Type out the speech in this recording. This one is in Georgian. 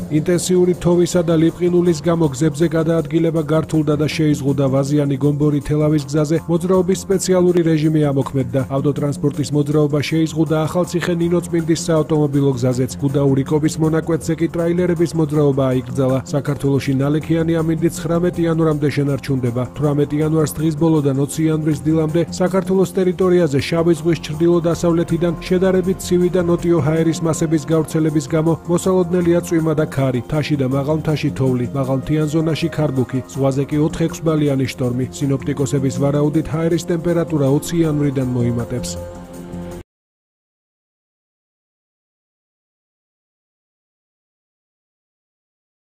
ინტენსიური თოვისა და ლიპყინულის გამო გზებზე გადაადგილება გართულდა და შეიზღუდა ვაზიანი გომბორი თელავის გზაზე მოძრაობის სპეციალური რეჟიმი ამოქმედდა. ავტოტრანსპორტის მოძრაობა შეიზღუდა ახალციხე ნინოწმინდის საავტომობილო გზაზეც. გუდაურიკობის მონაკვეთზე კი ტრაილერების მოძრაობა აიკრძალა. საქართველოში ნალექიანი ამინდით 19 იანვრამდე შენარჩუნდება. 18 იანვარს დღის ბოლოდან 20 იანვრის დილამდე საქართველოს ტერიტორიაზე შავი ზღვის ჩრდილო-დასავლეთიდან შედარებით ცივი და ნოტიო ჰაერის მასების გავრცელების გამო მოსალოდნელია წვიმა და ქარი, მთაში და მაღალმთაში თოვლი, მაღალმთიან ზონაში ქარბუქი, ზღვაზე კი 4-6 ბალიანი შტორმი. სინოპტიკოსების ვარაუდით ჰაერის ტემპერატურა 20 იანვრიდან მოიმატებს.